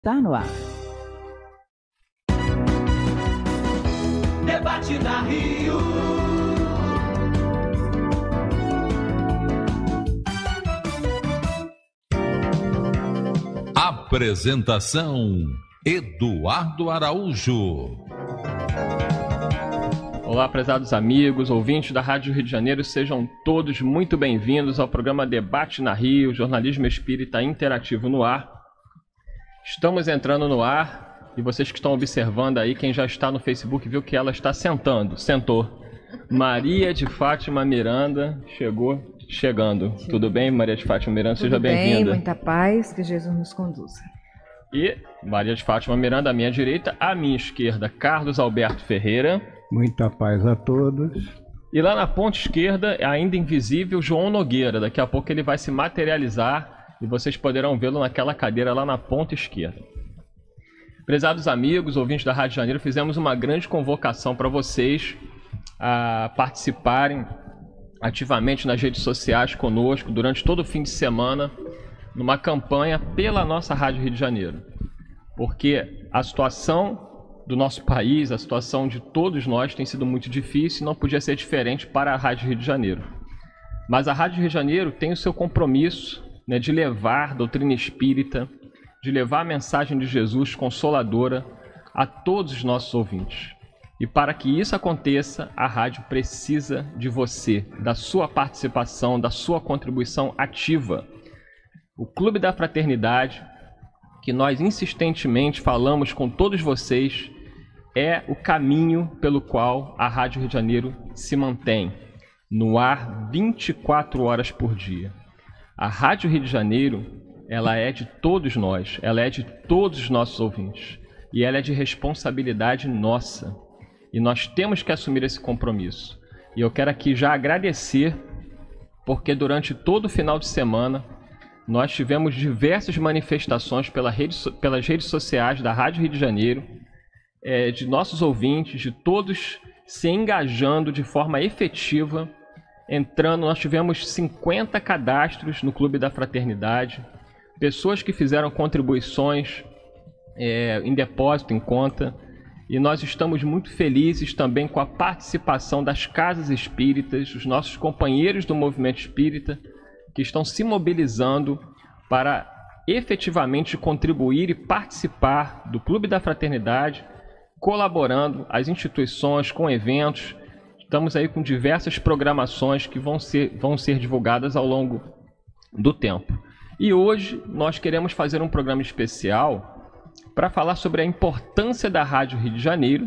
Tá no ar. Debate na Rio. Apresentação: Eduardo Araújo. Olá, prezados amigos, ouvintes da Rádio Rio de Janeiro, sejam todos muito bem-vindos ao programa Debate na Rio, jornalismo espírita interativo no ar. Estamos entrando no ar e vocês que estão observando aí, quem já está no Facebook viu que ela está sentou. Maria de Fátima Miranda chegando. Tudo bem, Maria de Fátima Miranda? Seja bem-vinda. Tudo bem, muita paz, que Jesus nos conduza. E Maria de Fátima Miranda à minha direita, à minha esquerda, Carlos Alberto Ferreira. Muita paz a todos. E lá na ponta esquerda, ainda invisível, João Nogueira. Daqui a pouco ele vai se materializar e vocês poderão vê-lo naquela cadeira lá na ponta esquerda. Prezados amigos, ouvintes da Rádio Janeiro, fizemos uma grande convocação para vocês a participarem ativamente nas redes sociais conosco durante todo o fim de semana, numa campanha pela nossa Rádio Rio de Janeiro. Porque a situação do nosso país, a situação de todos nós tem sido muito difícil e não podia ser diferente para a Rádio Rio de Janeiro. Mas a Rádio Rio de Janeiro tem o seu compromisso, né, de levar doutrina espírita, de levar a mensagem de Jesus consoladora a todos os nossos ouvintes. E para que isso aconteça, a rádio precisa de você, da sua participação, da sua contribuição ativa. O Clube da Fraternidade, que nós insistentemente falamos com todos vocês, é o caminho pelo qual a Rádio Rio de Janeiro se mantém no ar 24 horas por dia. A Rádio Rio de Janeiro, ela é de todos nós, ela é de todos os nossos ouvintes. E ela é de responsabilidade nossa. E nós temos que assumir esse compromisso. E eu quero aqui já agradecer, porque durante todo o final de semana, nós tivemos diversas manifestações pelas redes sociais da Rádio Rio de Janeiro, de nossos ouvintes, de todos se engajando de forma efetiva, entrando. Nós tivemos 50 cadastros no Clube da Fraternidade, pessoas que fizeram contribuições em depósito, em conta, e nós estamos muito felizes também com a participação das casas espíritas, os nossos companheiros do movimento espírita, que estão se mobilizando para efetivamente contribuir e participar do Clube da Fraternidade, colaborando as instituições com eventos. Estamos aí com diversas programações que vão ser divulgadas ao longo do tempo. E hoje nós queremos fazer um programa especial para falar sobre a importância da Rádio Rio de Janeiro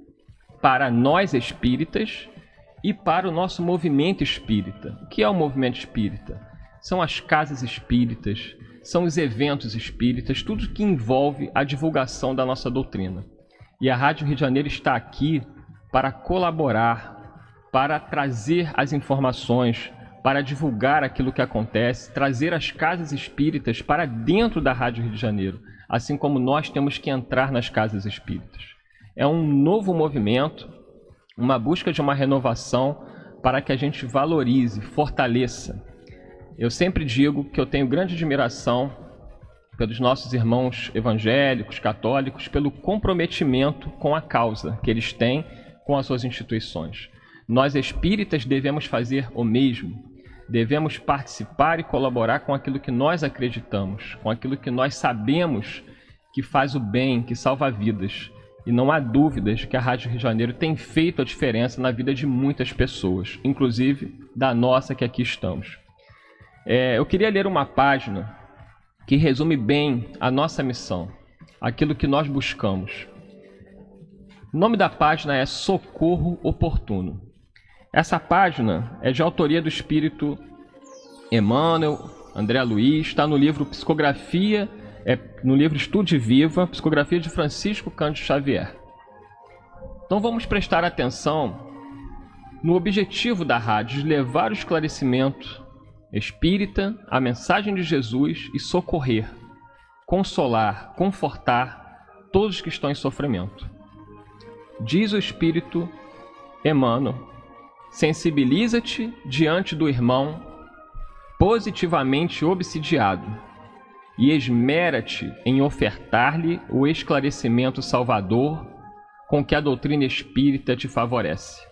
para nós espíritas e para o nosso movimento espírita. O que é o movimento espírita? São as casas espíritas, são os eventos espíritas, tudo que envolve a divulgação da nossa doutrina. E a Rádio Rio de Janeiro está aqui para colaborar, para trazer as informações, para divulgar aquilo que acontece, trazer as casas espíritas para dentro da Rádio Rio de Janeiro, assim como nós temos que entrar nas casas espíritas. É um novo movimento, uma busca de uma renovação para que a gente valorize, fortaleça. Eu sempre digo que eu tenho grande admiração pelos nossos irmãos evangélicos, católicos, pelo comprometimento com a causa que eles têm com as suas instituições. Nós espíritas devemos fazer o mesmo. Devemos participar e colaborar com aquilo que nós acreditamos, com aquilo que nós sabemos que faz o bem, que salva vidas. E não há dúvidas que a Rádio Rio de Janeiro tem feito a diferença na vida de muitas pessoas, inclusive da nossa que aqui estamos. Eu queria ler uma página que resume bem a nossa missão, aquilo que nós buscamos. O nome da página é Socorro Oportuno. Essa página é de autoria do espírito Emmanuel, André Luiz, está no livro Psicografia, no livro Estude Viva, Psicografia de Francisco Cândido Xavier. Então vamos prestar atenção no objetivo da rádio de levar o esclarecimento espírita, a mensagem de Jesus e socorrer, consolar, confortar todos que estão em sofrimento. Diz o espírito Emmanuel: sensibiliza-te diante do irmão positivamente obsidiado e esmera-te em ofertar-lhe o esclarecimento salvador com que a doutrina espírita te favorece.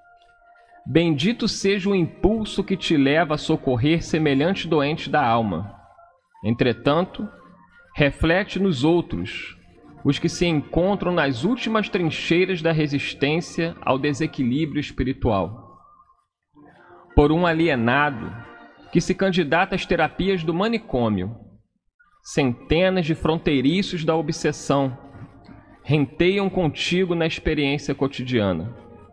Bendito seja o impulso que te leva a socorrer semelhante doente da alma. Entretanto, reflete nos outros, os que se encontram nas últimas trincheiras da resistência ao desequilíbrio espiritual. Por um alienado que se candidata às terapias do manicômio, centenas de fronteiriços da obsessão renteiam contigo na experiência cotidiana.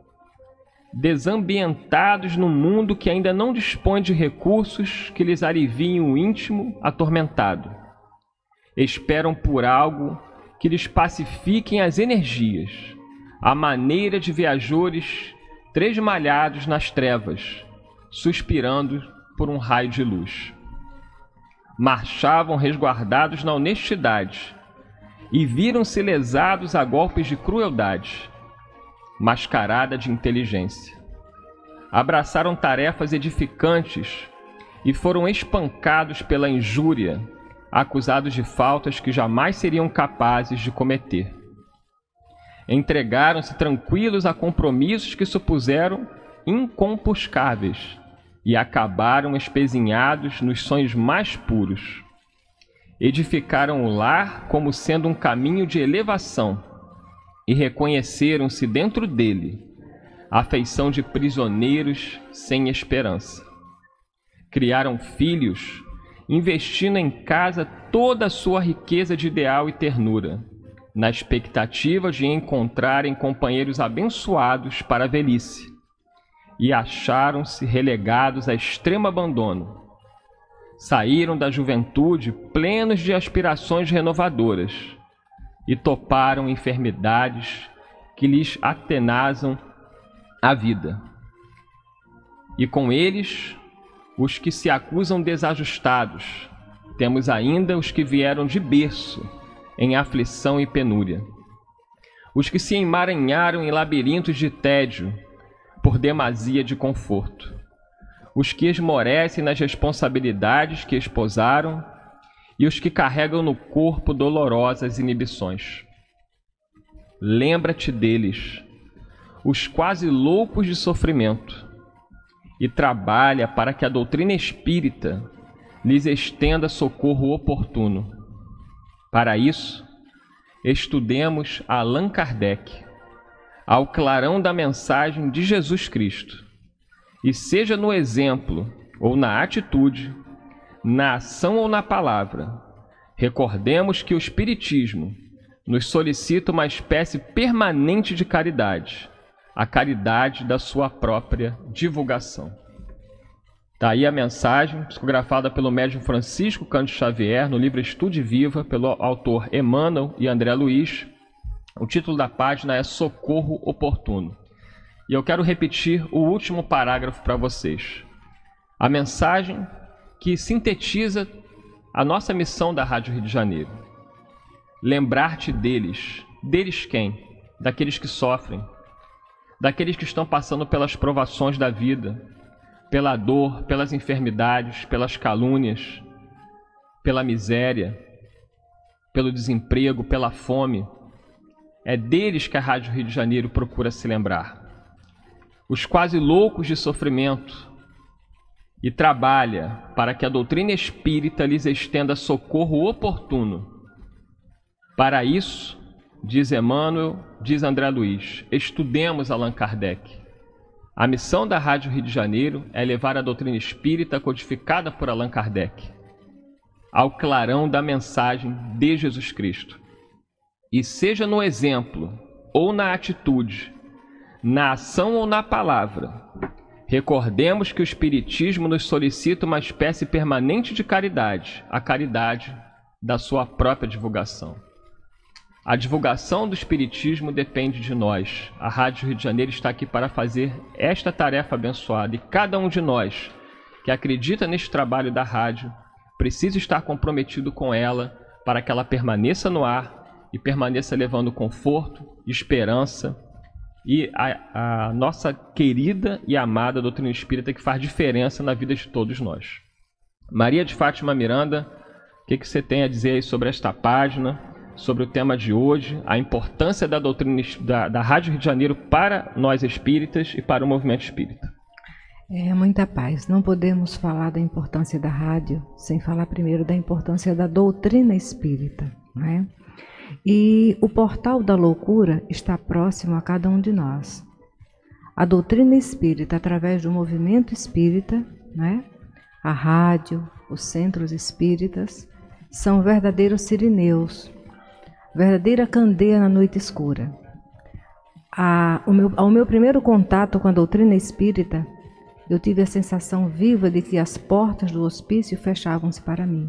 Desambientados num mundo que ainda não dispõe de recursos que lhes aliviem o íntimo atormentado, esperam por algo que lhes pacifiquem as energias, à maneira de viajores tresmalhados nas trevas, suspirando por um raio de luz. Marchavam resguardados na honestidade e viram-se lesados a golpes de crueldade, mascarada de inteligência. Abraçaram tarefas edificantes e foram espancados pela injúria, acusados de faltas que jamais seriam capazes de cometer. Entregaram-se tranquilos a compromissos que supuseram incompuscáveis e acabaram espezinhados nos sonhos mais puros. Edificaram o lar como sendo um caminho de elevação e reconheceram-se dentro dele a feição de prisioneiros sem esperança. Criaram filhos, investindo em casa toda a sua riqueza de ideal e ternura, na expectativa de encontrarem companheiros abençoados para a velhice, e acharam-se relegados a extremo abandono. Saíram da juventude plenos de aspirações renovadoras e toparam enfermidades que lhes atenazam a vida. E com eles, os que se acusam desajustados, temos ainda os que vieram de berço em aflição e penúria, os que se emaranharam em labirintos de tédio por demasia de conforto, os que esmorecem nas responsabilidades que esposaram e os que carregam no corpo dolorosas inibições. Lembra-te deles, os quase loucos de sofrimento, e trabalha para que a doutrina espírita lhes estenda socorro oportuno. Para isso, estudemos Allan Kardec, ao clarão da mensagem de Jesus Cristo, e seja no exemplo ou na atitude, na ação ou na palavra, recordemos que o Espiritismo nos solicita uma espécie permanente de caridade, a caridade da sua própria divulgação. Está aí a mensagem, psicografada pelo médium Francisco Cândido Xavier, no livro Estude Viva, pelo autor Emmanuel e André Luiz. O título da página é Socorro Oportuno. E eu quero repetir o último parágrafo para vocês. A mensagem que sintetiza a nossa missão da Rádio Rio de Janeiro. Lembrar-te deles. Deles quem? Daqueles que sofrem. Daqueles que estão passando pelas provações da vida, pela dor, pelas enfermidades, pelas calúnias, pela miséria, pelo desemprego, pela fome. É deles que a Rádio Rio de Janeiro procura se lembrar. Os quase loucos de sofrimento, e trabalha para que a doutrina espírita lhes estenda socorro oportuno. Para isso, diz Emmanuel, diz André Luiz, estudemos Allan Kardec. A missão da Rádio Rio de Janeiro é levar a doutrina espírita codificada por Allan Kardec ao clarão da mensagem de Jesus Cristo. E seja no exemplo ou na atitude, na ação ou na palavra, recordemos que o Espiritismo nos solicita uma espécie permanente de caridade, a caridade da sua própria divulgação. A divulgação do Espiritismo depende de nós. A Rádio Rio de Janeiro está aqui para fazer esta tarefa abençoada. E cada um de nós que acredita neste trabalho da rádio precisa estar comprometido com ela para que ela permaneça no ar e permaneça levando conforto, esperança e a nossa querida e amada doutrina espírita que faz diferença na vida de todos nós. Maria de Fátima Miranda, O que você tem a dizer aí sobre esta página, sobre o tema de hoje, a importância da doutrina da Rádio Rio de Janeiro para nós espíritas e para o movimento espírita? Muita paz. Não podemos falar da importância da rádio sem falar primeiro da importância da doutrina espírita, não é? E o portal da loucura está próximo a cada um de nós. A doutrina espírita, através do movimento espírita, não é? A rádio, os centros espíritas, são verdadeiros sirineus, verdadeira candeia na noite escura. Ao meu primeiro contato com a doutrina espírita, eu tive a sensação viva de que as portas do hospício fechavam-se para mim,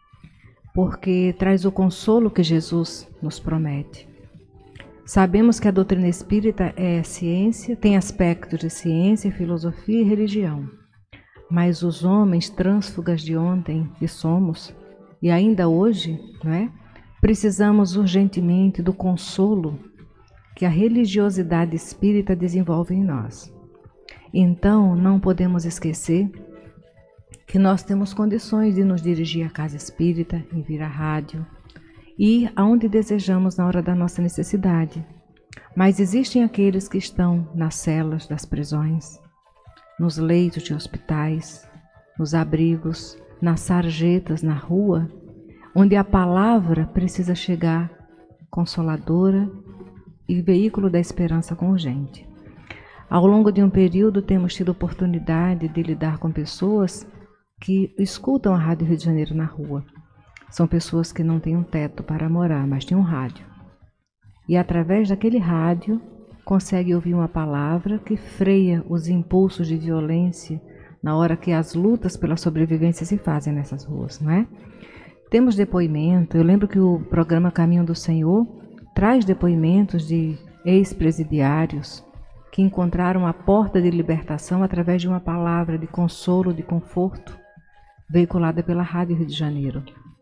porque traz o consolo que Jesus nos promete. Sabemos que a doutrina espírita é ciência, tem aspectos de ciência, filosofia e religião, mas os homens trânsfugas de ontem que somos, e ainda hoje, não é? Precisamos urgentemente do consolo que a religiosidade espírita desenvolve em nós. Então, não podemos esquecer que nós temos condições de nos dirigir à casa espírita, em vir à rádio, ir aonde desejamos na hora da nossa necessidade. Mas existem aqueles que estão nas celas das prisões, nos leitos de hospitais, nos abrigos, nas sarjetas, na rua, onde a palavra precisa chegar consoladora e veículo da esperança com urgente. Ao longo de um período, temos tido oportunidade de lidar com pessoas que escutam a Rádio Rio de Janeiro na rua. São pessoas que não têm um teto para morar, mas têm um rádio. E através daquele rádio, consegue ouvir uma palavra que freia os impulsos de violência na hora que as lutas pela sobrevivência se fazem nessas ruas, não é? Temos depoimento. Eu lembro que o programa Caminho do Senhor traz depoimentos de ex-presidiários que encontraram a porta de libertação através de uma palavra de consolo, de conforto, veiculada pela Rádio Rio de Janeiro.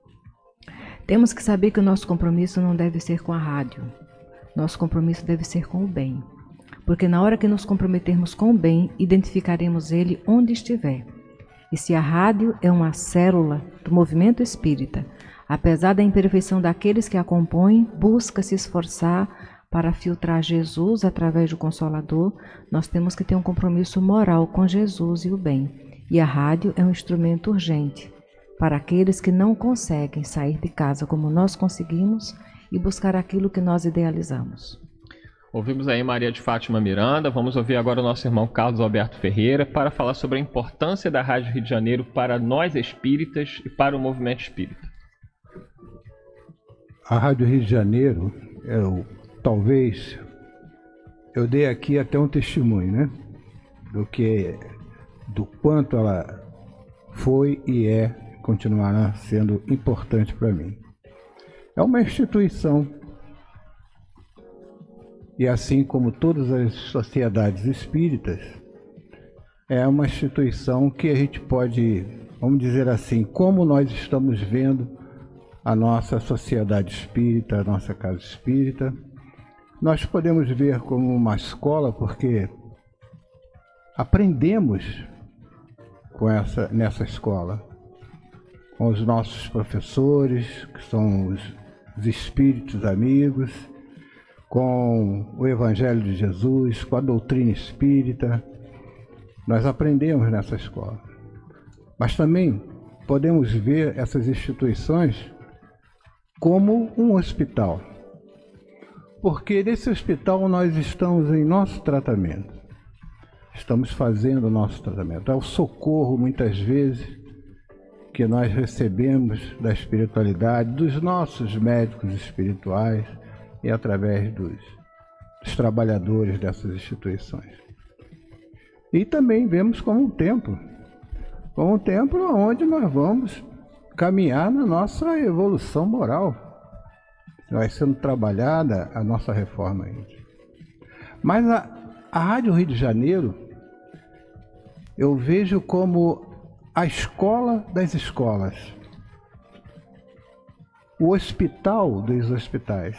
Temos que saber que o nosso compromisso não deve ser com a rádio. Nosso compromisso deve ser com o bem. Porque na hora que nos comprometermos com o bem, identificaremos ele onde estiver. E se a rádio é uma célula do movimento espírita, apesar da imperfeição daqueles que a compõem, busca se esforçar para filtrar Jesus através do Consolador, nós temos que ter um compromisso moral com Jesus e o bem. E a rádio é um instrumento urgente para aqueles que não conseguem sair de casa como nós conseguimos e buscar aquilo que nós idealizamos. Ouvimos aí Maria de Fátima Miranda, vamos ouvir agora o nosso irmão Carlos Alberto Ferreira para falar sobre a importância da Rádio Rio de Janeiro para nós espíritas e para o movimento espírita. A Rádio Rio de Janeiro, talvez, eu dei aqui até um testemunho, né? Do quanto ela foi e continuará sendo importante para mim. É uma instituição, e assim como todas as sociedades espíritas, é uma instituição que a gente pode, vamos dizer assim, como nós estamos vendo a nossa sociedade espírita, a nossa casa espírita, nós podemos ver como uma escola, porque aprendemos nessa escola, com os nossos professores, que são os espíritos amigos, com o Evangelho de Jesus, com a doutrina espírita. Nós aprendemos nessa escola. Mas também podemos ver essas instituições como um hospital. Porque nesse hospital nós estamos em nosso tratamento. Estamos fazendo o nosso tratamento. É o socorro, muitas vezes, que nós recebemos da espiritualidade, dos nossos médicos espirituais e através dos trabalhadores dessas instituições. E também vemos como um templo onde nós vamos caminhar na nossa evolução moral. Vai sendo trabalhada a nossa reforma íntima. Mas a Rádio Rio de Janeiro, eu vejo como a escola das escolas, o hospital dos hospitais,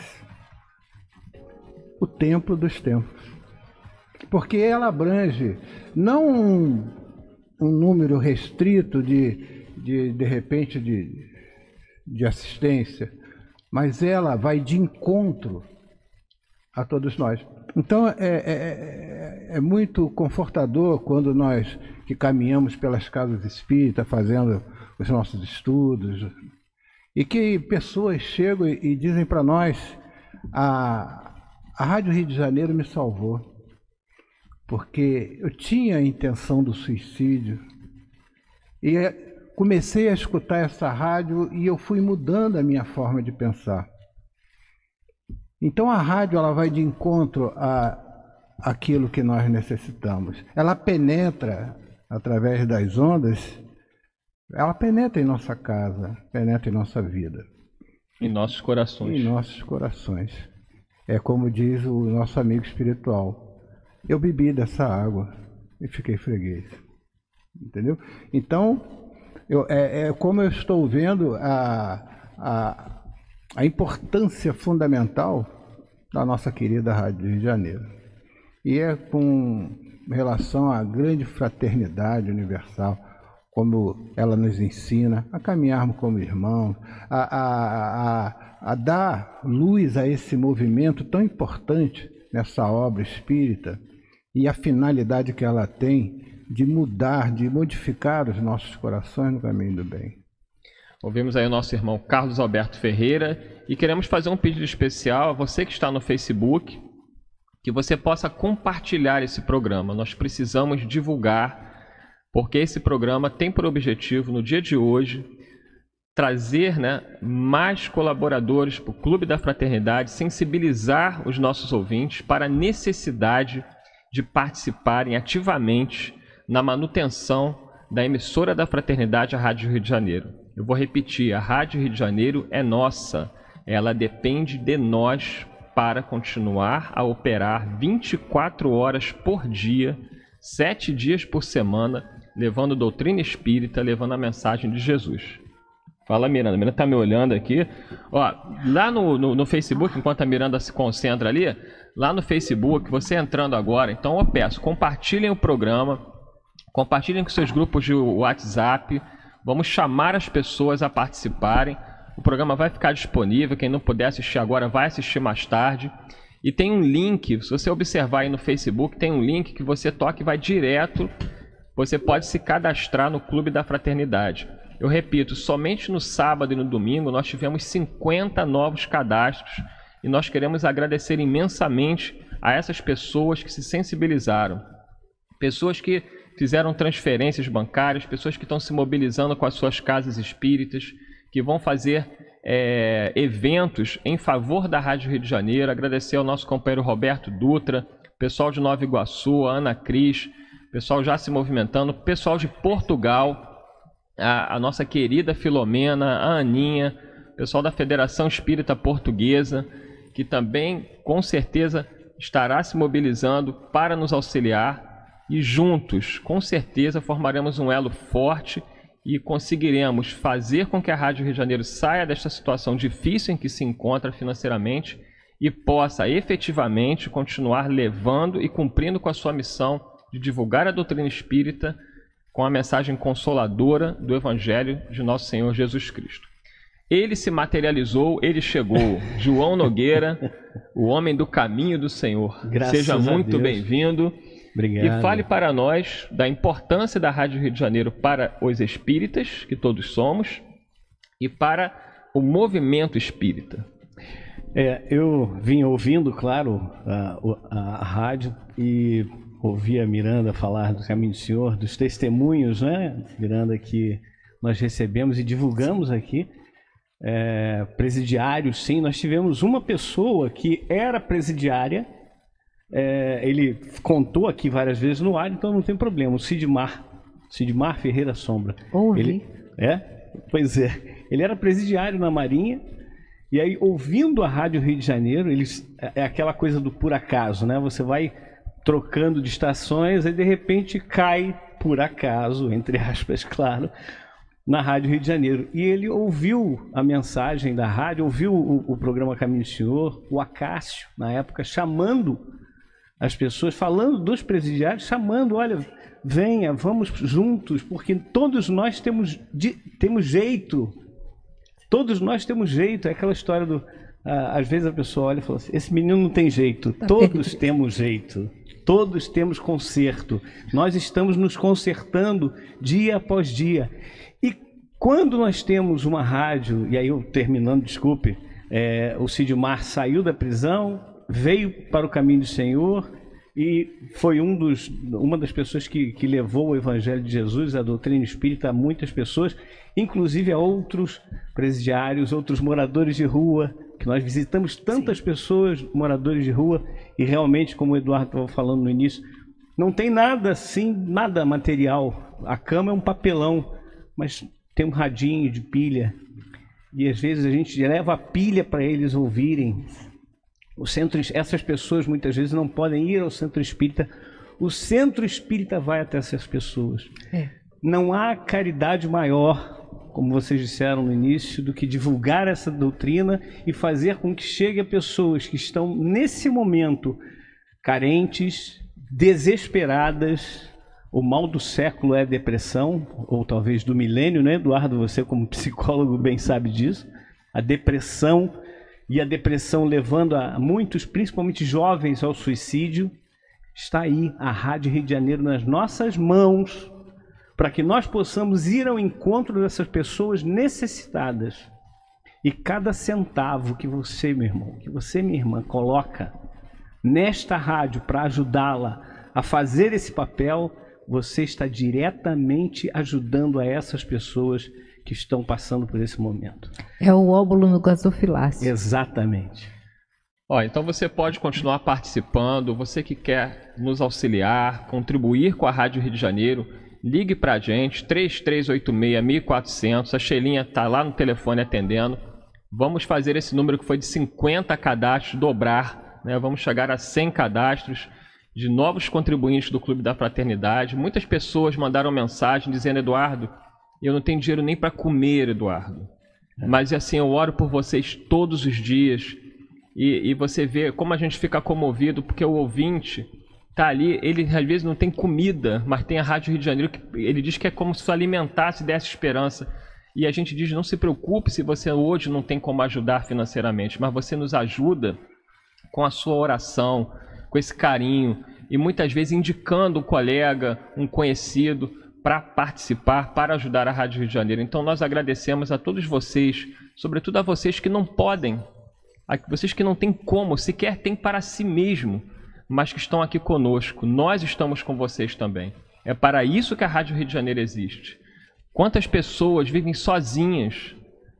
o templo dos templos. Porque ela abrange não um número restrito de repente, de assistência, mas ela vai de encontro a todos nós. Então, é muito confortador quando nós que caminhamos pelas casas espíritas, fazendo os nossos estudos, e que pessoas chegam e dizem para nós: a Rádio Rio de Janeiro me salvou, porque eu tinha a intenção do suicídio, e comecei a escutar essa rádio e eu fui mudando a minha forma de pensar. Então a rádio, ela vai de encontro a aquilo que nós necessitamos. Ela penetra através das ondas, ela penetra em nossa casa, penetra em nossa vida. Em nossos corações. Em nossos corações. É como diz o nosso amigo espiritual: eu bebi dessa água e fiquei freguês. Entendeu? Então, como eu estou vendo a importância fundamental da nossa querida Rádio Rio de Janeiro. E é com relação à grande fraternidade universal, como ela nos ensina a caminharmos como irmãos, a dar luz a esse movimento tão importante nessa obra espírita, e a finalidade que ela tem de mudar, de modificar os nossos corações no caminho do bem. Ouvimos aí o nosso irmão Carlos Alberto Ferreira e queremos fazer um pedido especial a você que está no Facebook, que você possa compartilhar esse programa. Nós precisamos divulgar, porque esse programa tem por objetivo, no dia de hoje, trazer, mais colaboradores para o Clube da Fraternidade, sensibilizar os nossos ouvintes para a necessidade de participarem ativamente na manutenção da emissora da Fraternidade, a Rádio Rio de Janeiro. Eu vou repetir: a Rádio Rio de Janeiro é nossa, ela depende de nós para continuar a operar 24 horas por dia, 7 dias por semana, levando doutrina espírita, levando a mensagem de Jesus. Fala, Miranda. A Miranda está me olhando aqui. Ó, lá no Facebook, enquanto a Miranda se concentra ali, lá no Facebook, você entrando agora, então eu peço, compartilhem o programa, compartilhem com seus grupos de WhatsApp, vamos chamar as pessoas a participarem. O programa vai ficar disponível, quem não puder assistir agora vai assistir mais tarde. E tem um link, se você observar aí no Facebook, tem um link que você toca e vai direto, você pode se cadastrar no Clube da Fraternidade. Eu repito, somente no sábado e no domingo nós tivemos 50 novos cadastros e nós queremos agradecer imensamente a essas pessoas que se sensibilizaram. Pessoas que fizeram transferências bancárias, pessoas que estão se mobilizando com as suas casas espíritas, que vão fazer eventos em favor da Rádio Rio de Janeiro. Agradecer ao nosso companheiro Roberto Dutra, pessoal de Nova Iguaçu, a Ana Cris, pessoal já se movimentando, pessoal de Portugal, a nossa querida Filomena, a Aninha, pessoal da Federação Espírita Portuguesa, que também com certeza estará se mobilizando para nos auxiliar, e juntos, com certeza, formaremos um elo forte e conseguiremos fazer com que a Rádio Rio de Janeiro saia desta situação difícil em que se encontra financeiramente e possa efetivamente continuar levando e cumprindo com a sua missão de divulgar a doutrina espírita com a mensagem consoladora do Evangelho de Nosso Senhor Jesus Cristo. Ele se materializou, ele chegou. João Nogueira, o homem do caminho do Senhor. Graças Seja muito bem-vindo. Obrigado. E fale para nós da importância da Rádio Rio de Janeiro para os espíritas, que todos somos, e para o movimento espírita. Eu vim ouvindo, claro, a rádio e ouvi a Miranda falar do Caminho do Senhor, dos testemunhos, Miranda, que nós recebemos e divulgamos aqui. Presidiários, sim. Nós tivemos uma pessoa que era presidiária. Ele contou aqui várias vezes no ar, então não tem problema. O Sidmar Ferreira Sombra. Ouvi. Pois é. Ele era presidiário na Marinha, e aí, ouvindo a Rádio Rio de Janeiro, é aquela coisa do por acaso, Você vai trocando de estações, aí de repente cai, por acaso, entre aspas, claro, na Rádio Rio de Janeiro. E ele ouviu a mensagem da rádio, ouviu o programa Caminho do Senhor, o Acácio, na época, chamando as pessoas, falando dos presidiários, chamando: olha, venha, vamos juntos, porque todos nós temos jeito Todos nós temos jeito. É aquela história do... às vezes a pessoa olha e fala assim, esse menino não tem jeito. Todos temos jeito. Todos temos conserto. Nós estamos nos consertando dia após dia. E quando nós temos uma rádio, e aí eu terminando, desculpe, o Sidmar saiu da prisão, veio para o caminho do Senhor e foi uma das pessoas que levou o Evangelho de Jesus, a doutrina espírita, a muitas pessoas, inclusive a outros presidiários, outros moradores de rua, que nós visitamos tantas pessoas, moradores de rua, e realmente, como o Eduardo estava falando no início, não tem nada assim, nada material. A cama é um papelão, mas tem um radinho de pilha, e às vezes a gente leva a pilha para eles ouvirem. Essas pessoas muitas vezes não podem ir ao centro espírita. O centro espírita vai até essas pessoas. Não há caridade maior, como vocês disseram no início, do que divulgar essa doutrina e fazer com que chegue a pessoas que estão nesse momento carentes, desesperadas. O mal do século é a depressão, ou talvez do milênio, né, Eduardo? Você como psicólogo bem sabe disso. A depressão, e a depressão levando a muitos, principalmente jovens, ao suicídio. Está aí a Rádio Rio de Janeiro nas nossas mãos, para que nós possamos ir ao encontro dessas pessoas necessitadas. E cada centavo que você, meu irmão, que você, minha irmã, coloca nesta rádio para ajudá-la a fazer esse papel, você está diretamente ajudando a essas pessoas que estão passando por esse momento. É o óvulo no gasofilácio. Exatamente. Então você pode continuar participando, você que quer nos auxiliar, contribuir com a Rádio Rio de Janeiro, ligue para a gente, 3386-1400, a Xelinha está lá no telefone atendendo. Vamos fazer esse número que foi de 50 cadastros dobrar, né? Vamos chegar a 100 cadastros de novos contribuintes do Clube da Fraternidade. Muitas pessoas mandaram mensagem dizendo, Eduardo, eu não tenho dinheiro nem para comer, Eduardo. Mas assim, eu oro por vocês todos os dias. E você vê como a gente fica comovido, porque o ouvinte está ali, ele às vezes não tem comida, mas tem a Rádio Rio de Janeiro, que ele diz que é como se alimentasse e desse esperança. E a gente diz, não se preocupe se você hoje não tem como ajudar financeiramente, mas você nos ajuda com a sua oração, com esse carinho, e muitas vezes indicando um colega, um conhecido, para participar, para ajudar a Rádio Rio de Janeiro. Então nós agradecemos a todos vocês, sobretudo a vocês que não podem, a vocês que não têm como, sequer têm para si mesmo, mas que estão aqui conosco. Nós estamos com vocês também. É para isso que a Rádio Rio de Janeiro existe. Quantas pessoas vivem sozinhas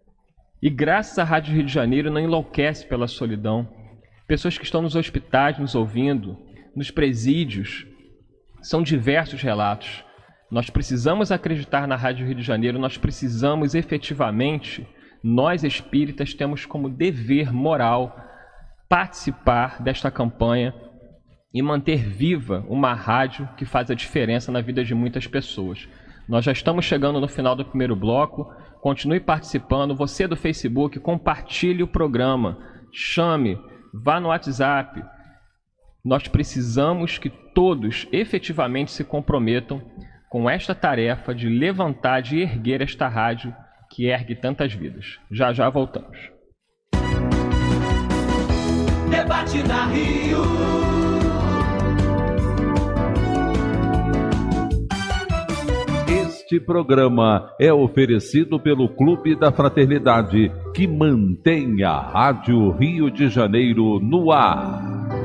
e graças à Rádio Rio de Janeiro não enlouquece pela solidão. Pessoas que estão nos hospitais nos ouvindo, nos presídios. São diversos relatos. Nós precisamos acreditar na Rádio Rio de Janeiro, nós precisamos efetivamente, nós espíritas temos como dever moral participar desta campanha e manter viva uma rádio que faz a diferença na vida de muitas pessoas. Nós já estamos chegando no final do primeiro bloco, continue participando, você do Facebook, compartilhe o programa, chame, vá no WhatsApp. Nós precisamos que todos efetivamente se comprometam com esta tarefa de levantar, de erguer esta rádio que ergue tantas vidas. Já já voltamos. Debate na Rio. Este programa é oferecido pelo Clube da Fraternidade, que mantém a Rádio Rio de Janeiro no ar.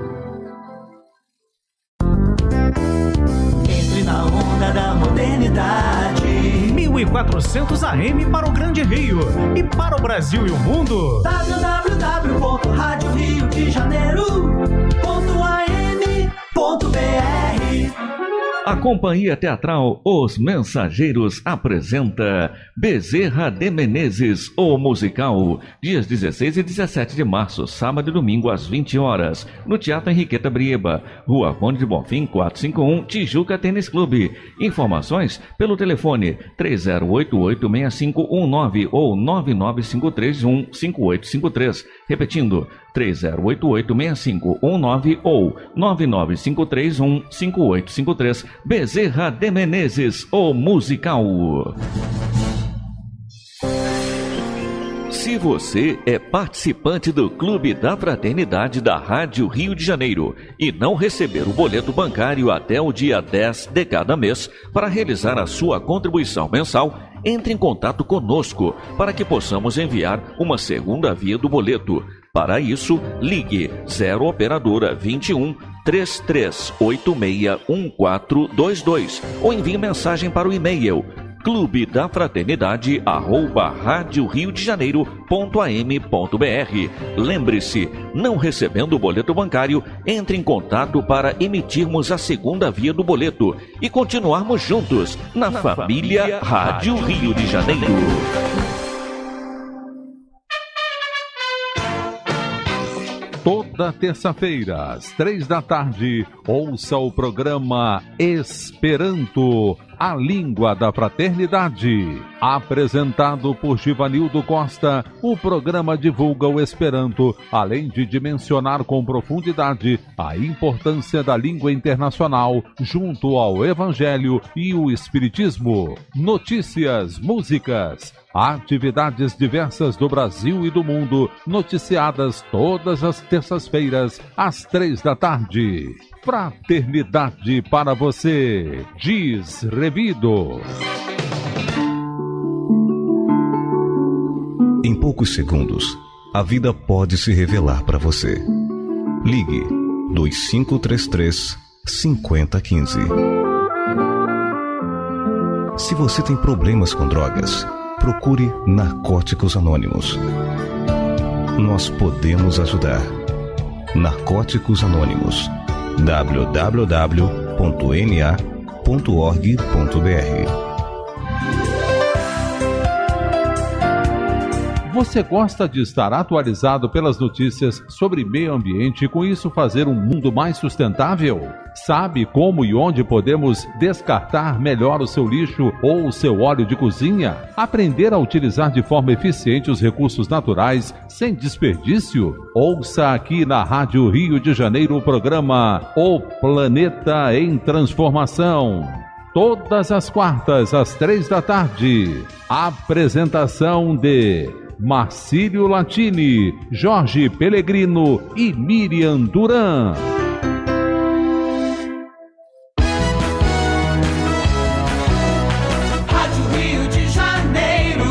Entre na onda da modernidade. 1400 AM para o Grande Rio e para o Brasil e o mundo. www.radioriodejaneiro.am.br. A Companhia Teatral Os Mensageiros apresenta Bezerra de Menezes, o musical, dias 16 e 17 de março, sábado e domingo às 20 horas, no Teatro Henriqueta Brieba, Rua Conde de Bonfim, 451, Tijuca Tênis Clube. Informações pelo telefone 3088-6519 ou 9953-5853. Repetindo, 3088-6519 ou 9953-5853. Bezerra de Menezes, o musical. Se você é participante do Clube da Fraternidade da Rádio Rio de Janeiro e não receber o boleto bancário até o dia 10 de cada mês para realizar a sua contribuição mensal, entre em contato conosco para que possamos enviar uma segunda via do boleto. Para isso, ligue 0 Operadora 21 33861422 ou envie mensagem para o e-mail clubedafraternidade@radioriodejaneiro.am.br. Lembre-se, não recebendo o boleto bancário, entre em contato para emitirmos a segunda via do boleto e continuarmos juntos na família Rádio Rio de Janeiro. Toda terça-feira, às 3 da tarde, ouça o programa Esperanto, a língua da fraternidade. Apresentado por Givanildo Costa, o programa divulga o Esperanto, além de dimensionar com profundidade a importância da língua internacional junto ao Evangelho e o Espiritismo. Notícias, músicas, atividades diversas do Brasil e do mundo, noticiadas todas as terças-feiras, às 3 da tarde. Fraternidade para você, diz Revido. Em poucos segundos, a vida pode se revelar para você. Ligue 2533 5015. Se você tem problemas com drogas, procure Narcóticos Anônimos. Nós podemos ajudar. Narcóticos Anônimos. www.na.org.br. Você gosta de estar atualizado pelas notícias sobre meio ambiente e com isso fazer um mundo mais sustentável? Sabe como e onde podemos descartar melhor o seu lixo ou o seu óleo de cozinha? Aprender a utilizar de forma eficiente os recursos naturais sem desperdício? Ouça aqui na Rádio Rio de Janeiro o programa O Planeta em Transformação. Todas as quartas, às 3 da tarde. Apresentação de Marcílio Latini, Jorge Pellegrino e Miriam Duran. Rádio Rio de Janeiro,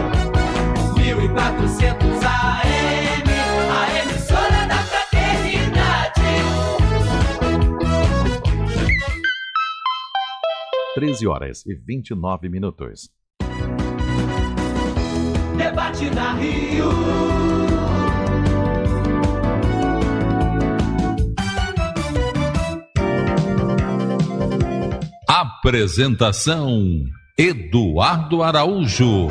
1400 AM, a emissora da fraternidade. 13h29. Debate na Rio. Apresentação Eduardo Araújo.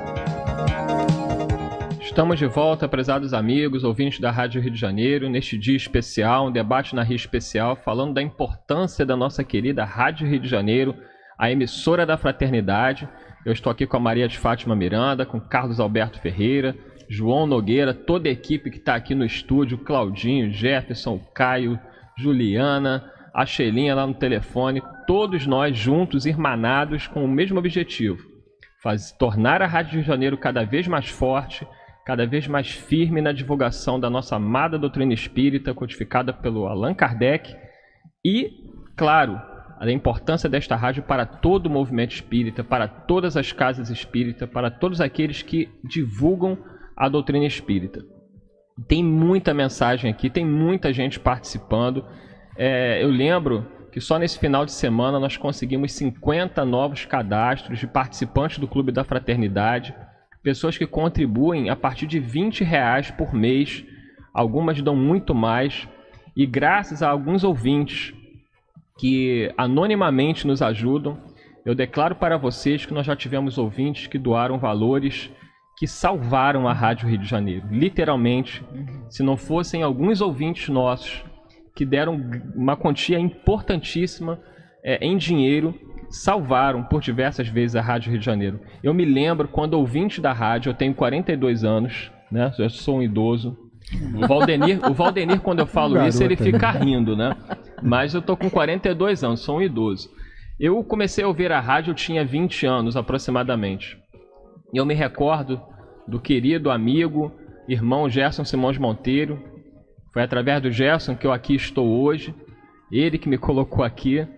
Estamos de volta, prezados amigos, ouvintes da Rádio Rio de Janeiro, neste dia especial, um debate na Rio especial, falando da importância da nossa querida Rádio Rio de Janeiro, a emissora da fraternidade. Eu estou aqui com a Maria de Fátima Miranda, com Carlos Alberto Ferreira, João Nogueira, toda a equipe que está aqui no estúdio, Claudinho, Jefferson, Caio, Juliana, a Shelinha lá no telefone, todos nós juntos, irmanados, com o mesmo objetivo, tornar a Rádio Rio de Janeiro cada vez mais forte, cada vez mais firme na divulgação da nossa amada doutrina espírita, codificada pelo Allan Kardec, e, claro, a importância desta rádio para todo o movimento espírita, para todas as casas espíritas, para todos aqueles que divulgam a doutrina espírita. Tem muita mensagem aqui, tem muita gente participando. Eu lembro que só nesse final de semana nós conseguimos 50 novos cadastros de participantes do Clube da Fraternidade, pessoas que contribuem a partir de R$20 por mês, algumas dão muito mais, e graças a alguns ouvintes que anonimamente nos ajudam, eu declaro para vocês que nós já tivemos ouvintes que doaram valores que salvaram a Rádio Rio de Janeiro. Literalmente, se não fossem alguns ouvintes nossos que deram uma quantia importantíssima em dinheiro, salvaram por diversas vezes a Rádio Rio de Janeiro. Eu me lembro quando ouvinte da rádio, eu tenho 42 anos, né? Eu sou um idoso. O Valdenir, quando eu falo isso, ele fica rindo, né? Mas eu tô com 42 anos, sou um idoso. Eu comecei a ouvir a rádio, eu tinha 20 anos aproximadamente. E eu me recordo do querido amigo, irmão Gerson Simões Monteiro. Foi através do Gerson que eu aqui estou hoje. Ele que me colocou aqui.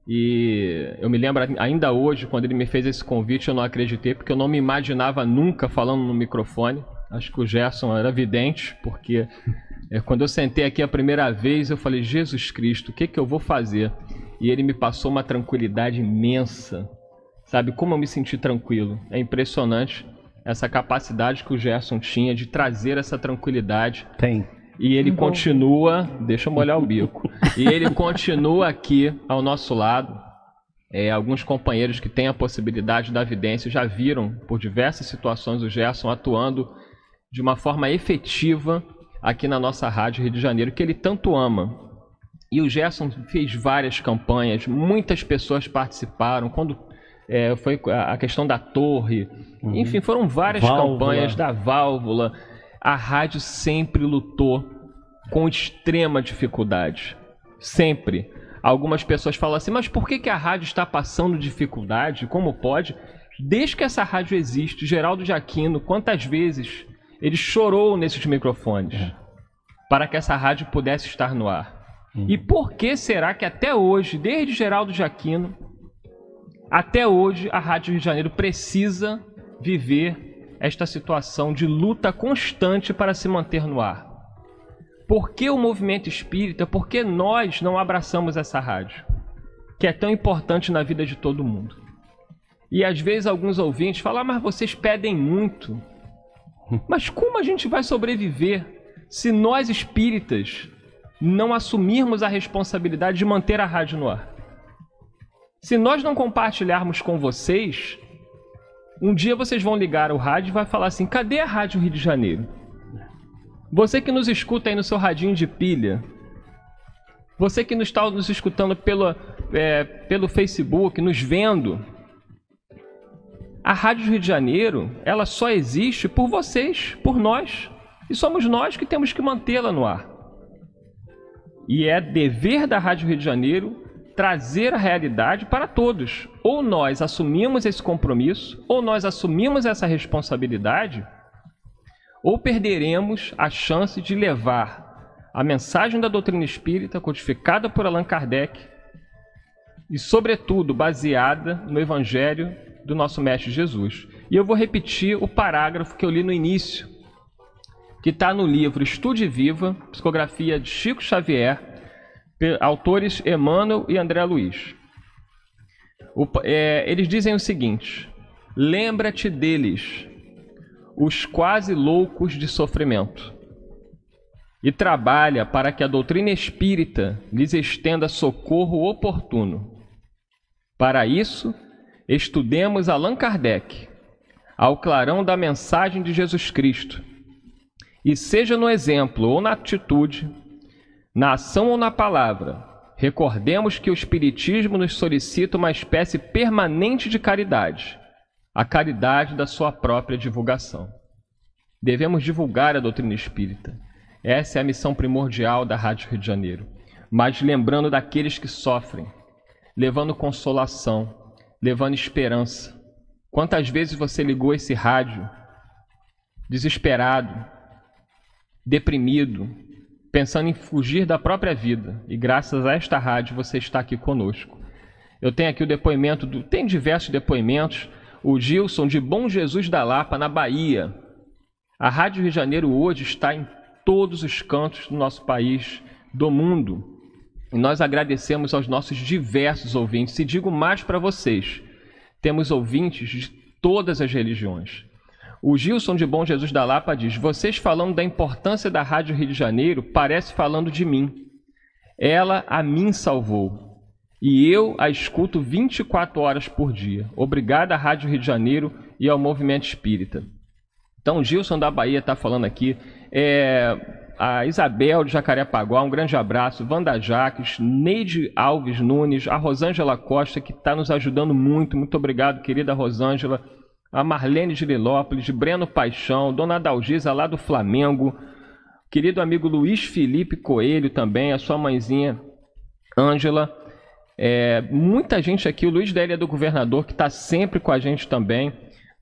E eu me lembro ainda hoje, quando ele me fez esse convite, eu não acreditei, porque eu não me imaginava nunca falando no microfone. Acho que o Gerson era vidente, porque quando eu sentei aqui a primeira vez, eu falei, Jesus Cristo, o que eu vou fazer? E ele me passou uma tranquilidade imensa. Sabe como eu me senti tranquilo? É impressionante essa capacidade que o Gerson tinha de trazer essa tranquilidade. Tem. E ele continua, deixa eu molhar o bico, e ele continua aqui ao nosso lado. Alguns companheiros que têm a possibilidade da vidência já viram por diversas situações o Gerson atuando de uma forma efetiva aqui na nossa Rádio Rio de Janeiro, que ele tanto ama. E o Gerson fez várias campanhas, muitas pessoas participaram, quando foi a questão da torre, enfim, foram várias campanhas da válvula. A rádio sempre lutou com extrema dificuldade. Sempre. Algumas pessoas falam assim, mas por que a rádio está passando dificuldade? Como pode? Desde que essa rádio existe, Geraldo de Aquino, quantas vezes ele chorou nesses microfones para que essa rádio pudesse estar no ar? E por que será que até hoje, desde Geraldo de Aquino, até hoje a Rádio Rio de Janeiro precisa viver esta situação de luta constante para se manter no ar? Por que o movimento espírita, por que nós não abraçamos essa rádio, que é tão importante na vida de todo mundo? E às vezes alguns ouvintes falam, mas vocês pedem muito. Mas como a gente vai sobreviver se nós espíritas não assumirmos a responsabilidade de manter a rádio no ar? Se nós não compartilharmos com vocês, um dia vocês vão ligar o rádio e vai falar assim, cadê a Rádio Rio de Janeiro? Você que nos escuta aí no seu radinho de pilha, você que está nos escutando pelo Facebook, nos vendo, a Rádio Rio de Janeiro, ela só existe por vocês, por nós. E somos nós que temos que mantê-la no ar. E é dever da Rádio Rio de Janeiro trazer a realidade para todos. Ou nós assumimos esse compromisso, ou nós assumimos essa responsabilidade, ou perderemos a chance de levar a mensagem da doutrina espírita codificada por Allan Kardec e, sobretudo, baseada no Evangelho do nosso Mestre Jesus. E eu vou repetir o parágrafo que eu li no início, que está no livro Estude Viva, psicografia de Chico Xavier, autores Emmanuel e André Luiz. Eles dizem o seguinte: lembra-te deles, os quase loucos de sofrimento, e trabalha para que a doutrina espírita lhes estenda socorro oportuno. Para isso, estudemos Allan Kardec, ao clarão da mensagem de Jesus Cristo, e seja no exemplo ou na atitude, na ação ou na palavra, recordemos que o Espiritismo nos solicita uma espécie permanente de caridade, a caridade da sua própria divulgação. Devemos divulgar a doutrina espírita. Essa é a missão primordial da Rádio Rio de Janeiro. Mas lembrando daqueles que sofrem, levando consolação, levando esperança. Quantas vezes você ligou esse rádio desesperado, deprimido, pensando em fugir da própria vida, e graças a esta rádio você está aqui conosco. Eu tenho aqui o depoimento, tem diversos depoimentos, o Gilson de Bom Jesus da Lapa, na Bahia. A Rádio Rio de Janeiro hoje está em todos os cantos do nosso país, do mundo. E nós agradecemos aos nossos diversos ouvintes, e digo mais para vocês, temos ouvintes de todas as religiões. O Gilson de Bom Jesus da Lapa diz, vocês falando da importância da Rádio Rio de Janeiro, parece falando de mim. Ela a mim salvou. E eu a escuto 24 horas por dia. Obrigado à Rádio Rio de Janeiro e ao Movimento Espírita. Então, o Gilson da Bahia está falando aqui. A Isabel de Jacarepaguá, um grande abraço. Wanda Jaques, Neide Alves Nunes, a Rosângela Costa, que está nos ajudando muito. Muito obrigado, querida Rosângela. A Marlene de Lilópolis, Breno Paixão, Dona Dalgisa lá do Flamengo, querido amigo Luiz Felipe Coelho também, a sua mãezinha Ângela, muita gente aqui, o Luiz da Ilha do Governador, que está sempre com a gente também,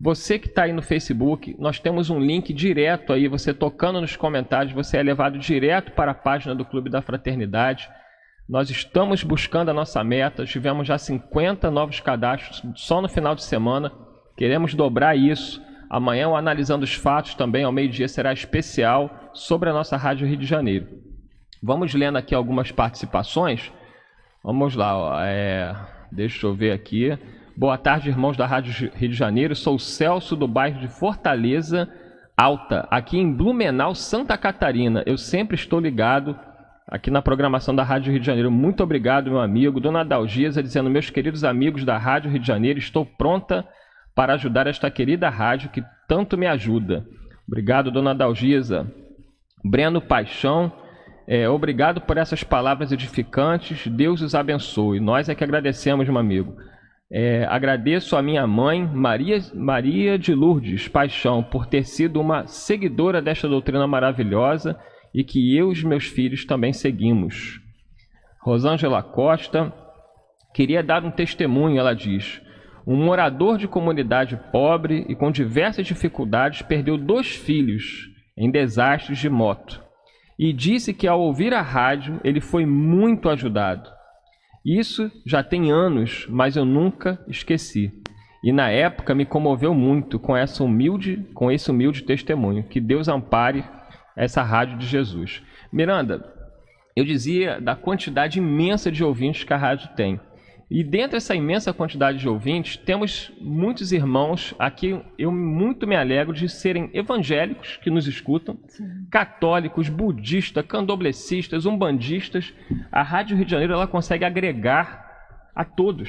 Você que está aí no Facebook, nós temos um link direto aí, você tocando nos comentários, você é levado direto para a página do Clube da Fraternidade. Nós estamos buscando a nossa meta, tivemos já 50 novos cadastros só no final de semana, queremos dobrar isso. Amanhã o Analisando os Fatos também, ao meio-dia, será especial sobre a nossa Rádio Rio de Janeiro. Vamos lendo aqui algumas participações. Vamos lá, ó. Deixa eu ver aqui. Boa tarde, irmãos da Rádio Rio de Janeiro. Sou o Celso, do bairro de Fortaleza Alta, aqui em Blumenau, Santa Catarina. Eu sempre estou ligado aqui na programação da Rádio Rio de Janeiro. Muito obrigado, meu amigo. Dona Dalgisa dizendo: meus queridos amigos da Rádio Rio de Janeiro, estou pronta para ajudar esta querida rádio que tanto me ajuda. Obrigado, Dona Dalgisa. Breno Paixão, obrigado por essas palavras edificantes. Deus os abençoe. Nós é que agradecemos, meu amigo. Agradeço a minha mãe, Maria de Lourdes Paixão, por ter sido uma seguidora desta doutrina maravilhosa e que eu e os meus filhos também seguimos. Rosângela Costa, queria dar um testemunho, ela diz. Um morador de comunidade pobre e com diversas dificuldades perdeu 2 filhos em desastres de moto e disse que ao ouvir a rádio ele foi muito ajudado. Isso já tem anos, mas eu nunca esqueci. E na época me comoveu muito com esse humilde testemunho. Que Deus ampare essa rádio de Jesus. Miranda, eu dizia da quantidade imensa de ouvintes que a rádio tem. E dentro dessa imensa quantidade de ouvintes, temos muitos irmãos aqui, eu muito me alegro de serem evangélicos que nos escutam, sim, católicos, budistas, candoblecistas, umbandistas. A Rádio Rio de Janeiro ela consegue agregar a todos.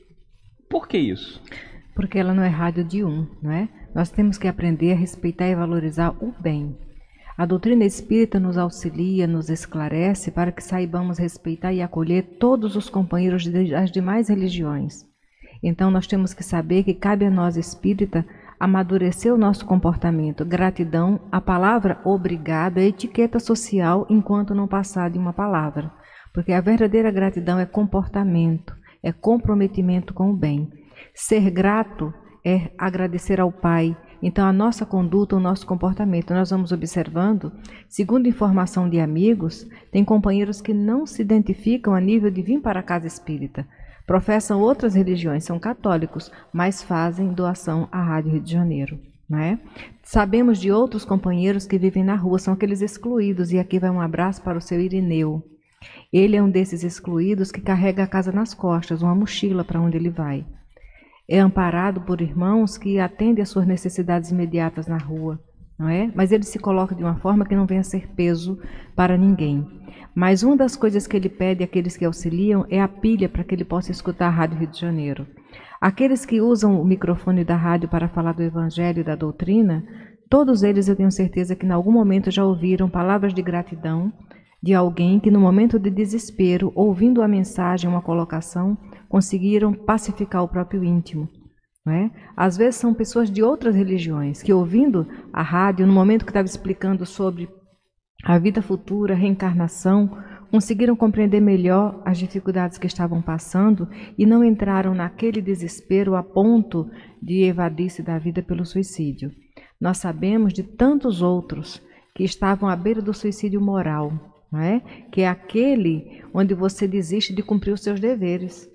Por que isso? Porque ela não é rádio de um, não é? Nós temos que aprender a respeitar e valorizar o bem. A doutrina espírita nos auxilia, nos esclarece para que saibamos respeitar e acolher todos os companheiros das demais religiões. Então nós temos que saber que cabe a nós espírita amadurecer o nosso comportamento. Gratidão, a palavra obrigado é etiqueta social enquanto não passar de uma palavra. Porque a verdadeira gratidão é comportamento, é comprometimento com o bem. Ser grato é agradecer ao Pai. Então, a nossa conduta, o nosso comportamento, nós vamos observando, segundo informação de amigos, tem companheiros que não se identificam a nível de vir para a casa espírita. Professam outras religiões, são católicos, mas fazem doação à Rádio Rio de Janeiro. Não é? Sabemos de outros companheiros que vivem na rua, são aqueles excluídos, e aqui vai um abraço para o seu Irineu. Ele é um desses excluídos que carrega a casa nas costas, uma mochila para onde ele vai. É amparado por irmãos que atendem às suas necessidades imediatas na rua, não é? Mas ele se coloca de uma forma que não venha a ser peso para ninguém. Mas uma das coisas que ele pede àqueles que auxiliam é a pilha para que ele possa escutar a Rádio Rio de Janeiro. Aqueles que usam o microfone da rádio para falar do Evangelho e da doutrina, todos eles eu tenho certeza que em algum momento já ouviram palavras de gratidão de alguém que no momento de desespero, ouvindo a mensagem, uma colocação, conseguiram pacificar o próprio íntimo. Não é? Às vezes são pessoas de outras religiões que, ouvindo a rádio, no momento que estava explicando sobre a vida futura, reencarnação, conseguiram compreender melhor as dificuldades que estavam passando e não entraram naquele desespero a ponto de evadir-se da vida pelo suicídio. Nós sabemos de tantos outros que estavam à beira do suicídio moral, não é? Que é aquele onde você desiste de cumprir os seus deveres.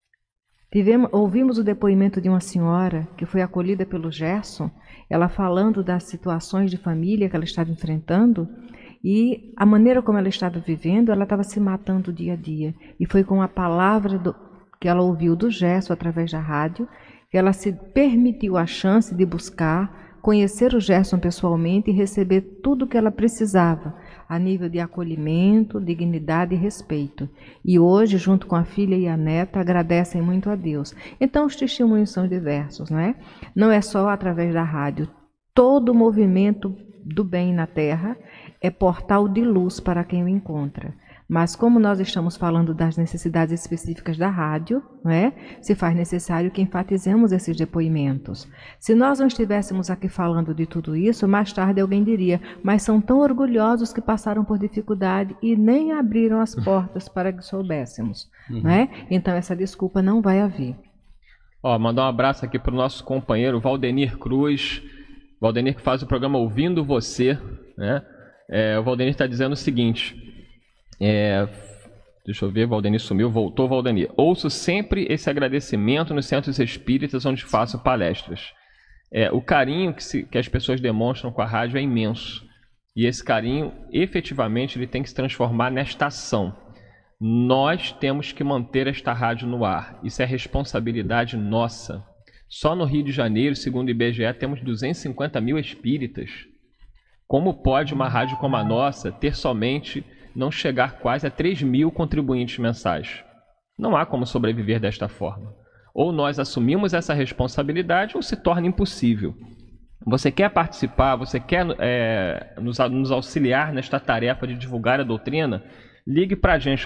Ouvimos o depoimento de uma senhora que foi acolhida pelo Gerson, ela falando das situações de família que ela estava enfrentando e a maneira como ela estava vivendo, ela estava se matando dia a dia. E foi com a palavra que ela ouviu do Gerson através da rádio que ela se permitiu a chance de buscar, conhecer o Gerson pessoalmente e receber tudo o que ela precisava a nível de acolhimento, dignidade e respeito. E hoje, junto com a filha e a neta, agradecem muito a Deus. Então, os testemunhos são diversos, não é? Não é só através da rádio. Todo o movimento do bem na Terra é portal de luz para quem o encontra. Mas como nós estamos falando das necessidades específicas da rádio, não é? Se faz necessário que enfatizemos esses depoimentos. Se nós não estivéssemos aqui falando de tudo isso, mais tarde alguém diria, mas são tão orgulhosos que passaram por dificuldade e nem abriram as portas para que soubéssemos. Não é? Então essa desculpa não vai haver. Mandar um abraço aqui para o nosso companheiro Valdenir Cruz. Valdenir que faz o programa Ouvindo Você, né? O Valdenir está dizendo o seguinte, deixa eu ver, Valdenir sumiu, voltou Valdenir. Ouço sempre esse agradecimento nos centros espíritas onde faço palestras. O carinho que as pessoas demonstram com a rádio é imenso. E esse carinho, efetivamente, ele tem que se transformar nesta ação. Nós temos que manter esta rádio no ar. Isso é responsabilidade nossa. Só no Rio de Janeiro, segundo o IBGE, temos 250 mil espíritas. Como pode uma rádio como a nossa ter somente, não chegar quase a 3 mil contribuintes mensais? Não há como sobreviver desta forma. Ou nós assumimos essa responsabilidade ou se torna impossível. Você quer participar, você quer nos auxiliar nesta tarefa de divulgar a doutrina? Ligue para a gente,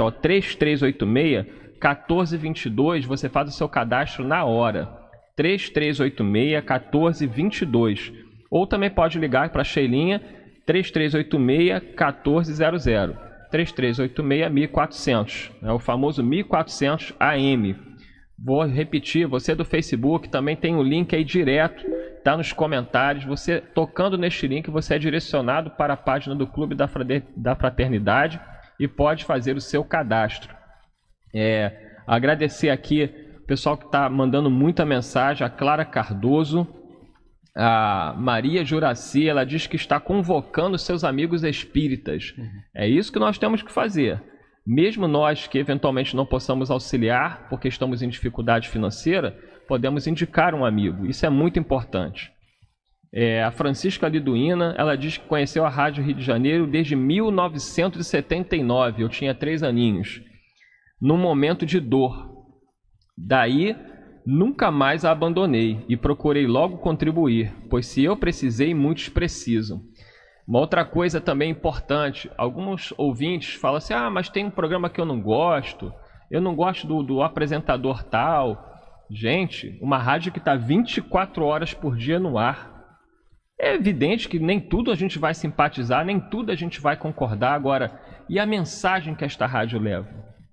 3386-1422, você faz o seu cadastro na hora. 3386-1422. Ou também pode ligar para a Sheilinha, 3386-1400. 3386-1400. É o famoso 1400 AM. Vou repetir, você do Facebook também tem um link aí direto, está nos comentários. Você tocando neste link, você é direcionado para a página do Clube da Fraternidade e pode fazer o seu cadastro. Agradecer aqui o pessoal que está mandando muita mensagem, a Clara Cardoso, a Maria Juraci, ela diz que está convocando seus amigos espíritas. É isso que nós temos que fazer. Mesmo nós que eventualmente não possamos auxiliar porque estamos em dificuldade financeira, podemos indicar um amigo. Isso é muito importante. A Francisca Liduína, ela diz que conheceu a Rádio Rio de Janeiro desde 1979. Eu tinha 3 aninhos. Num momento de dor. Daí, nunca mais a abandonei e procurei logo contribuir, pois se eu precisei, muitos precisam. Uma outra coisa também importante, alguns ouvintes falam assim, mas tem um programa que eu não gosto do apresentador tal. Gente, uma rádio que está 24 horas por dia no ar. É evidente que nem tudo a gente vai simpatizar, nem tudo a gente vai concordar. Agora, e a mensagem que esta rádio leva?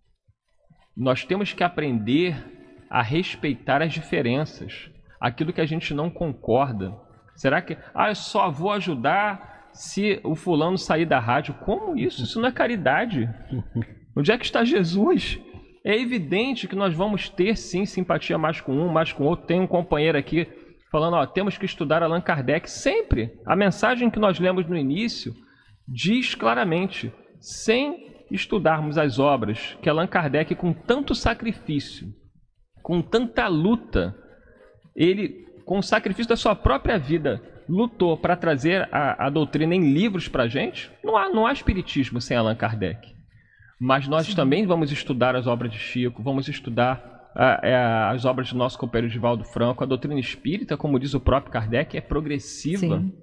Nós temos que aprender a respeitar as diferenças, aquilo que a gente não concorda. Será que, eu só vou ajudar se o fulano sair da rádio? Como isso? Isso não é caridade. Onde é que está Jesus? É evidente que nós vamos ter, sim, simpatia mais com um, mais com outro. Tem um companheiro aqui falando, temos que estudar Allan Kardec. Sempre. A mensagem que nós lemos no início diz claramente, sem estudarmos as obras que Allan Kardec, com tanto sacrifício, com tanta luta, ele, com o sacrifício da sua própria vida, lutou para trazer a doutrina em livros para a gente. Não há espiritismo sem Allan Kardec. Mas nós também vamos estudar as obras de Chico, vamos estudar as obras do nosso companheiro Divaldo Franco. A doutrina espírita, como diz o próprio Kardec, é progressiva. Sim.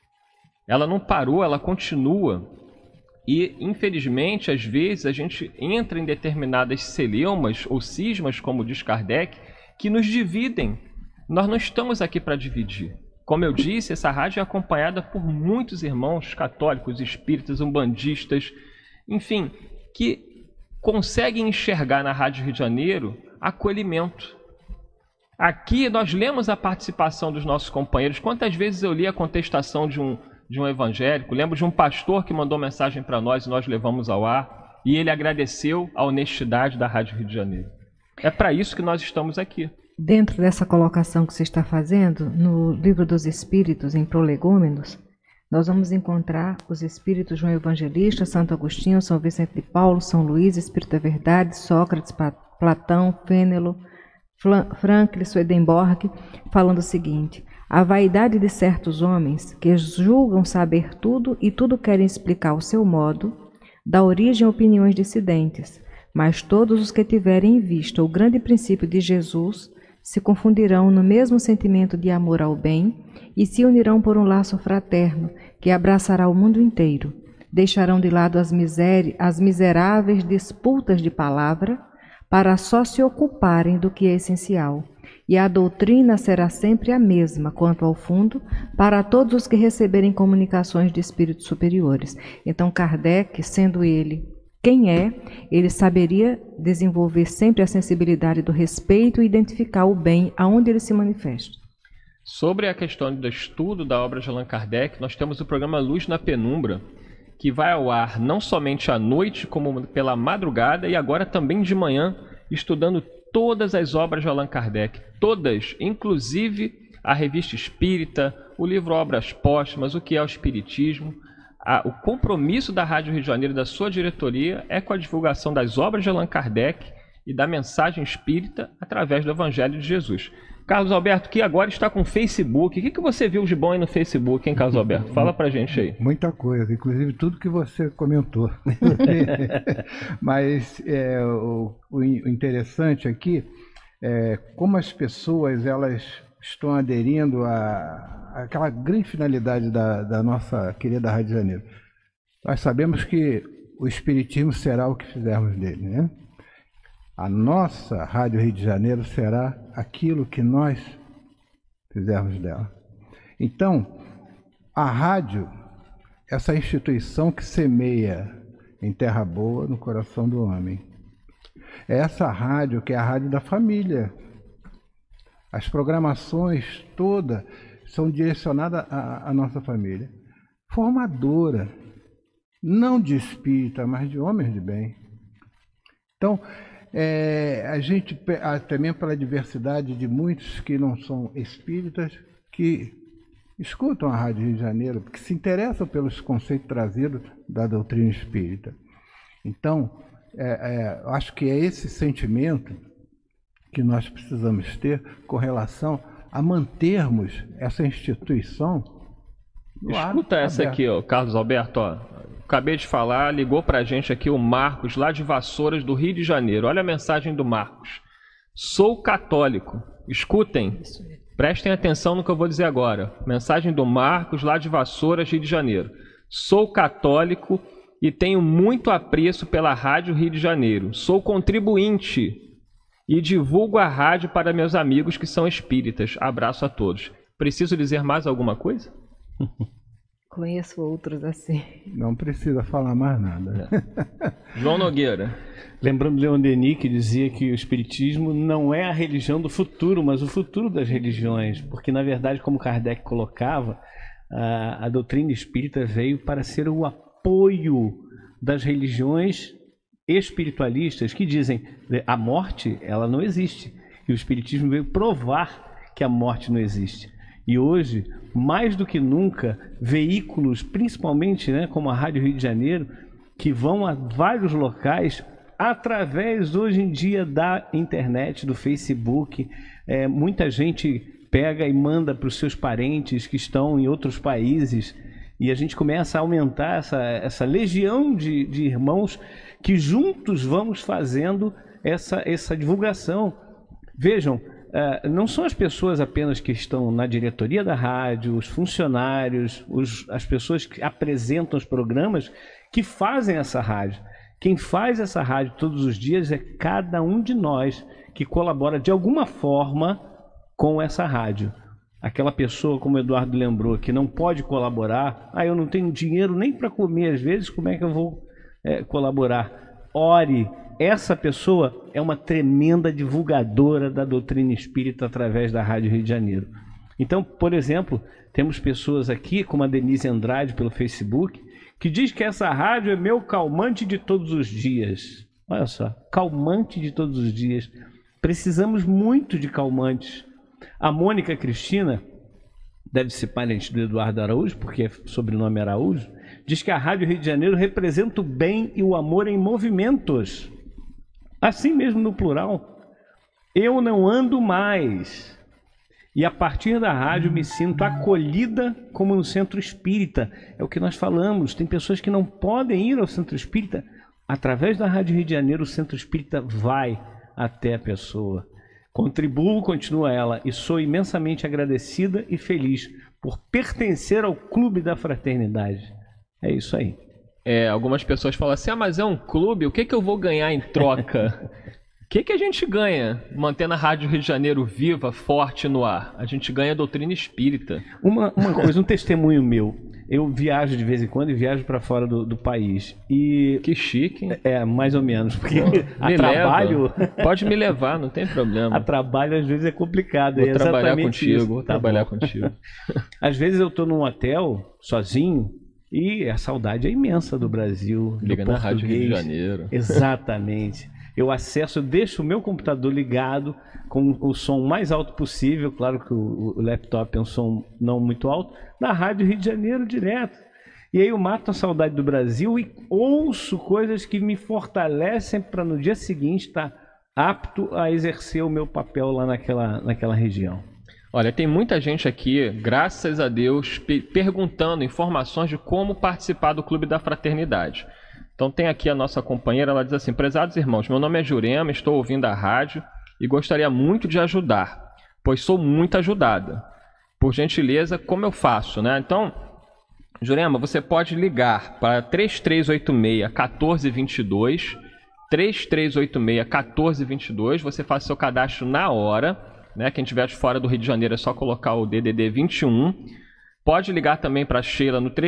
Ela não parou, ela continua. E, infelizmente, às vezes a gente entra em determinadas celeumas ou cismas, como diz Kardec, que nos dividem. Nós não estamos aqui para dividir. Como eu disse, essa rádio é acompanhada por muitos irmãos católicos, espíritas, umbandistas, enfim, que conseguem enxergar na Rádio Rio de Janeiro acolhimento. Aqui nós lemos a participação dos nossos companheiros. Quantas vezes eu li a contestação de um evangélico? Lembro de um pastor que mandou mensagem para nós e nós levamos ao ar, e ele agradeceu a honestidade da Rádio Rio de Janeiro. É para isso que nós estamos aqui. Dentro dessa colocação que você está fazendo, no Livro dos Espíritos, em Prolegômenos, nós vamos encontrar os Espíritos João Evangelista, Santo Agostinho, São Vicente de Paulo, São Luís, Espírito da Verdade, Sócrates, Platão, Fênelon, Franklin, Swedenborg, falando o seguinte: a vaidade de certos homens, que julgam saber tudo e tudo querem explicar ao seu modo, dá origem a opiniões dissidentes, mas todos os que tiverem em vista o grande princípio de Jesus se confundirão no mesmo sentimento de amor ao bem e se unirão por um laço fraterno que abraçará o mundo inteiro. Deixarão de lado as miseráveis disputas de palavra para só se ocuparem do que é essencial. E a doutrina será sempre a mesma, quanto ao fundo, para todos os que receberem comunicações de espíritos superiores. Então, Kardec, sendo ele quem é, ele saberia desenvolver sempre a sensibilidade do respeito e identificar o bem aonde ele se manifesta. Sobre a questão do estudo da obra de Allan Kardec, nós temos o programa Luz na Penumbra, que vai ao ar não somente à noite, como pela madrugada, e agora também de manhã, estudando todas as obras de Allan Kardec. Todas, inclusive a Revista Espírita, o livro Obras Póstumas, o que é o Espiritismo. O compromisso da Rádio Rio de Janeiro e da sua diretoria é com a divulgação das obras de Allan Kardec e da mensagem espírita através do Evangelho de Jesus. Carlos Alberto, que agora está com o Facebook. O que você viu de bom aí no Facebook, hein, Carlos Alberto? Fala pra gente aí. Muita coisa, inclusive tudo que você comentou. Mas o interessante aqui é como as pessoas elas estão aderindo àquela grande finalidade da nossa querida Rádio Janeiro. Nós sabemos que o Espiritismo será o que fizermos dele, né? A nossa Rádio Rio de Janeiro será aquilo que nós fizermos dela. Então, a rádio, essa instituição que semeia em terra boa no coração do homem. É essa rádio que é a rádio da família. As programações todas são direcionadas à nossa família. Formadora, não de espírita, mas de homens de bem. Então, a gente, também pela diversidade de muitos que não são espíritas, que escutam a Rádio Rio de Janeiro, que se interessam pelos conceitos trazidos da doutrina espírita. Então, acho que é esse sentimento que nós precisamos ter com relação a mantermos essa instituição. Escuta essa aqui, ó, Carlos Alberto, ó. Acabei de falar, ligou pra gente aqui o Marcos, lá de Vassouras, do Rio de Janeiro. Olha a mensagem do Marcos. Sou católico. Escutem, prestem atenção no que eu vou dizer agora. Mensagem do Marcos, lá de Vassouras, Rio de Janeiro. Sou católico e tenho muito apreço pela Rádio Rio de Janeiro. Sou contribuinte e divulgo a rádio para meus amigos que são espíritas. Abraço a todos. Preciso dizer mais alguma coisa? Conheço outros assim. Não precisa falar mais nada. João Nogueira. Lembrando Leon Denis, que dizia que o Espiritismo não é a religião do futuro, mas o futuro das religiões. Porque, na verdade, como Kardec colocava, a doutrina espírita veio para ser o apoio das religiões espiritualistas que dizem que a morte ela não existe. E o Espiritismo veio provar que a morte não existe. E hoje, mais do que nunca, veículos, principalmente, né, como a Rádio Rio de Janeiro, que vão a vários locais através, hoje em dia, da internet, do Facebook. Muita gente pega e manda para os seus parentes que estão em outros países e a gente começa a aumentar essa legião de irmãos que juntos vamos fazendo essa divulgação. Vejam, não são as pessoas apenas que estão na diretoria da rádio, os funcionários, as pessoas que apresentam os programas que fazem essa rádio. Quem faz essa rádio todos os dias é cada um de nós que colabora de alguma forma com essa rádio. Aquela pessoa, como o Eduardo lembrou, que não pode colaborar, eu não tenho dinheiro nem para comer às vezes, como é que eu vou colaborar? Ore. Essa pessoa é uma tremenda divulgadora da doutrina espírita através da Rádio Rio de Janeiro. Então, por exemplo, temos pessoas aqui, como a Denise Andrade pelo Facebook, que diz que essa rádio é meu calmante de todos os dias. Olha só, calmante de todos os dias. Precisamos muito de calmantes. A Mônica Cristina, deve ser parente do Eduardo Araújo, porque sobrenome Araújo, diz que a Rádio Rio de Janeiro representa o bem e o amor em movimentos. Assim mesmo no plural. Eu não ando mais. E a partir da rádio me sinto acolhida como no centro espírita. É o que nós falamos. Tem pessoas que não podem ir ao centro espírita. Através da Rádio Rio de Janeiro, o centro espírita vai até a pessoa. Contribuo, continua ela, e sou imensamente agradecida e feliz por pertencer ao Clube da Fraternidade. É isso aí. Algumas pessoas falam assim, mas é um clube, o que eu vou ganhar em troca? O que a gente ganha mantendo a Rádio Rio de Janeiro viva, forte no ar? A gente ganha a doutrina espírita. Uma coisa, um testemunho meu. eu viajo de vez em quando e viajo para fora do país. E que chique, hein? Mais ou menos, porque a Me trabalho... leva. Pode me levar, não tem problema. A trabalho às vezes é complicado. Vou é trabalhar exatamente contigo, isso. vou Tá trabalhar bom. contigo. Às vezes eu tô num hotel, sozinho, e a saudade é imensa do Brasil, Liga do na Rádio Rio de português. Janeiro. Exatamente. Eu deixo o meu computador ligado com o som mais alto possível, claro que o laptop é um som não muito alto, na Rádio Rio de Janeiro direto. E aí eu mato a saudade do Brasil e ouço coisas que me fortalecem para no dia seguinte estar apto a exercer o meu papel lá naquela região. Olha, tem muita gente aqui, graças a Deus, perguntando informações de como participar do Clube da Fraternidade. Então tem aqui a nossa companheira, ela diz assim: prezados irmãos, meu nome é Jurema, estou ouvindo a rádio e gostaria muito de ajudar, pois sou muito ajudada. Por gentileza, como eu faço, né? Então, Jurema, você pode ligar para 3386-1422, 3386-1422, você faz seu cadastro na hora, né? Quem estiver fora do Rio de Janeiro é só colocar o DDD 21. Pode ligar também para a Sheila no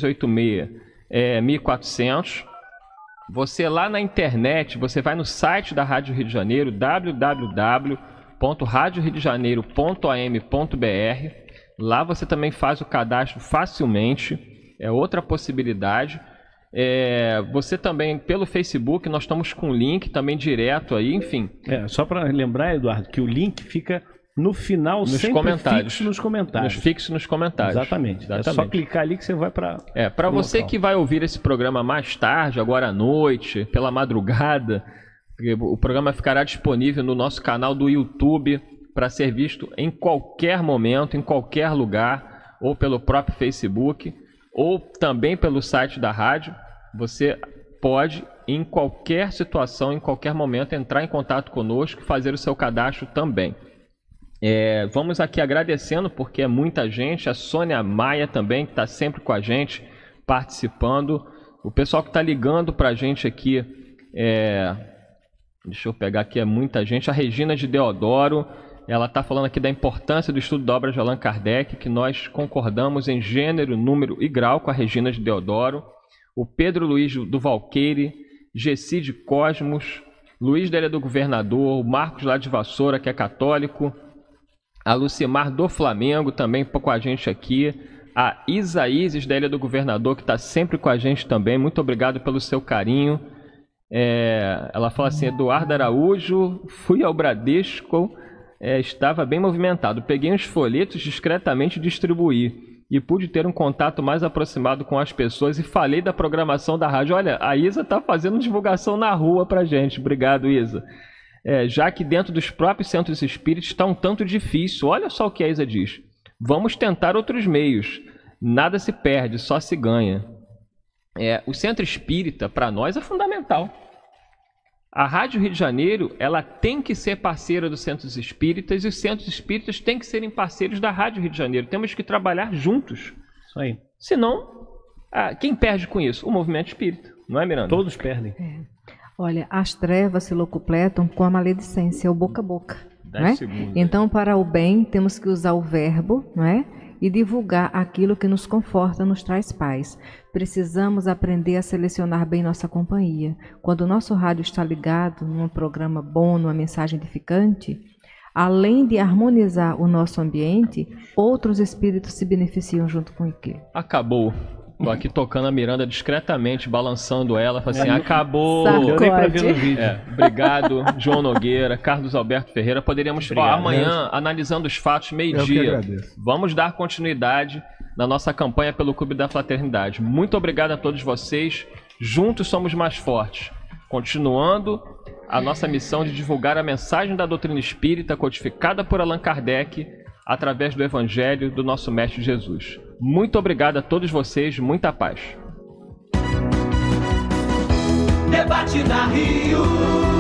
3386-1400. Você lá na internet, você vai no site da Rádio Rio de Janeiro, www.radioriodejaneiro.am.br. Lá você também faz o cadastro facilmente, é outra possibilidade. Você também, pelo Facebook, nós estamos com o link também direto aí, enfim. Só para lembrar, Eduardo, que o link fica no final, nos sempre comentários. fixo nos comentários. Fixo nos comentários. Exatamente. É só clicar ali que você vai para... para você local. Que vai ouvir esse programa mais tarde, agora à noite, pela madrugada, o programa ficará disponível no nosso canal do YouTube para ser visto em qualquer momento, em qualquer lugar, ou pelo próprio Facebook, ou também pelo site da rádio. Você pode, em qualquer situação, em qualquer momento, entrar em contato conosco e fazer o seu cadastro também. Vamos aqui agradecendo, porque é muita gente, a Sônia Maia também, que está sempre com a gente, participando, o pessoal que está ligando para a gente aqui, deixa eu pegar aqui, é muita gente, a Regina de Deodoro, ela está falando aqui da importância do estudo da obra de Allan Kardec, que nós concordamos em gênero, número e grau com a Regina de Deodoro. O Pedro Luiz do Valqueire, Gessi de Cosmos, Luiz da Ilha do Governador, o Marcos lá de Vassoura, que é católico, a Lucimar do Flamengo também com a gente aqui, a Isaíses da Ilha do Governador, que está sempre com a gente também, muito obrigado pelo seu carinho. Ela fala assim: Eduardo Araújo, fui ao Bradesco, estava bem movimentado, peguei uns folhetos discretamente e distribuí, e pude ter um contato mais aproximado com as pessoas e falei da programação da rádio. Olha, a Isa está fazendo divulgação na rua pra gente, obrigado, Isa. Já que dentro dos próprios centros espíritas está um tanto difícil, olha só o que a Isa diz: vamos tentar outros meios, nada se perde, só se ganha. O centro espírita para nós é fundamental. A Rádio Rio de Janeiro, ela tem que ser parceira dos centros espíritas e os centros espíritas têm que serem parceiros da Rádio Rio de Janeiro. Temos que trabalhar juntos. Isso aí. Senão, quem perde com isso? O movimento espírita, não é, Miranda? Todos perdem. Olha, as trevas se locupletam com a maledicência, o boca a boca. 10 segundos. Então, para o bem, temos que usar o verbo, não é? E divulgar aquilo que nos conforta, nos traz paz. Precisamos aprender a selecionar bem nossa companhia. Quando o nosso rádio está ligado num programa bom, numa mensagem edificante, além de harmonizar o nosso ambiente, outros espíritos se beneficiam junto com aquilo. Acabou. Tô aqui tocando a Miranda discretamente, balançando ela, falando assim: acabou. Sacode. Eu nem pra ver no vídeo. Obrigado, João Nogueira, Carlos Alberto Ferreira. Poderíamos falar amanhã, analisando os fatos, meio-dia. Vamos dar continuidade na nossa campanha pelo Clube da Fraternidade. Muito obrigado a todos vocês. Juntos somos mais fortes. Continuando a nossa missão de divulgar a mensagem da doutrina espírita codificada por Allan Kardec através do Evangelho do nosso Mestre Jesus. Muito obrigado a todos vocês, muita paz. Debate na Rio.